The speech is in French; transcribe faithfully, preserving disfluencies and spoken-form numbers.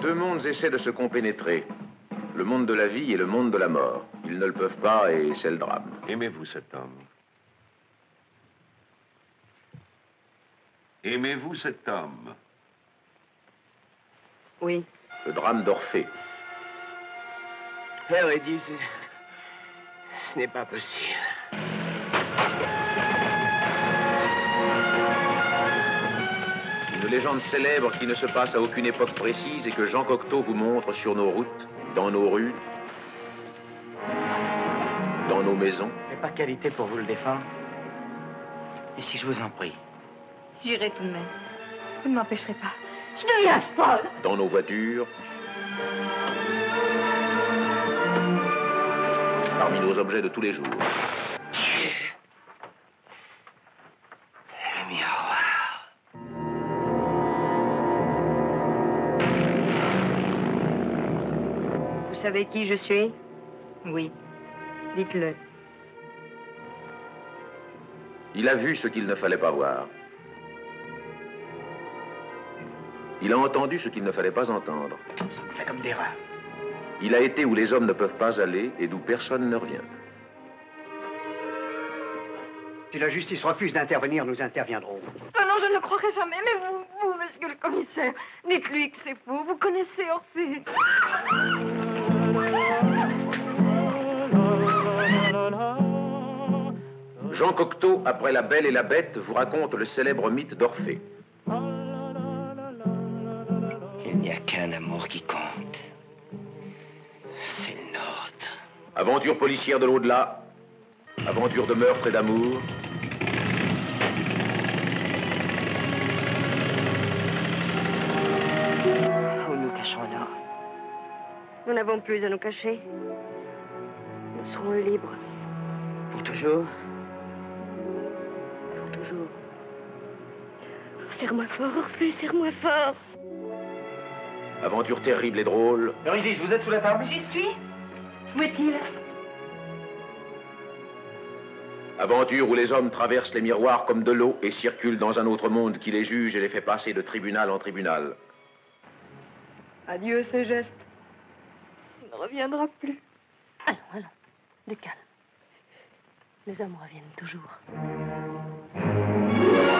Deux mondes essaient de se compénétrer. Le monde de la vie et le monde de la mort. Ils ne le peuvent pas et c'est le drame. Aimez-vous cet homme? Aimez-vous cet homme? Oui. Le drame d'Orphée. Eurydice, ce n'est pas possible. Une légende célèbre qui ne se passe à aucune époque précise et que Jean Cocteau vous montre sur nos routes, dans nos rues, dans nos maisons. Mais par qualité pour vous le défendre. Et si je vous en prie? J'irai tout de même. Vous ne m'empêcherez pas. Je deviens folle. Dans nos voitures. Parmi nos objets de tous les jours. Le miroir. Vous savez qui je suis? Oui. Dites-le. Il a vu ce qu'il ne fallait pas voir. Il a entendu ce qu'il ne fallait pas entendre. Ça me fait comme des rats. Il a été où les hommes ne peuvent pas aller et d'où personne ne revient. Si la justice refuse d'intervenir, nous interviendrons. Oh non, je ne le croirai jamais. Mais vous, vous, monsieur le commissaire, dites-lui que c'est faux. Vous connaissez Orphée. Jean Cocteau, après La Belle et la Bête, vous raconte le célèbre mythe d'Orphée. Il n'y a qu'un amour qui compte. C'est le nôtre. Aventure policière de l'au-delà, aventure de meurtre et d'amour. Où nous cachons-nous? Nous n'avons plus à nous cacher. Nous serons libres. Pour toujours? Pour toujours. Serre-moi fort, Orphée, serre-moi fort. Aventure terrible et drôle. Eurydice, vous êtes sous la table? J'y suis. Où est-il? Aventure où les hommes traversent les miroirs comme de l'eau et circulent dans un autre monde qui les juge et les fait passer de tribunal en tribunal. Adieu, ces gestes. Il ne reviendra plus. Allons, allons, du calme. Les hommes reviennent toujours.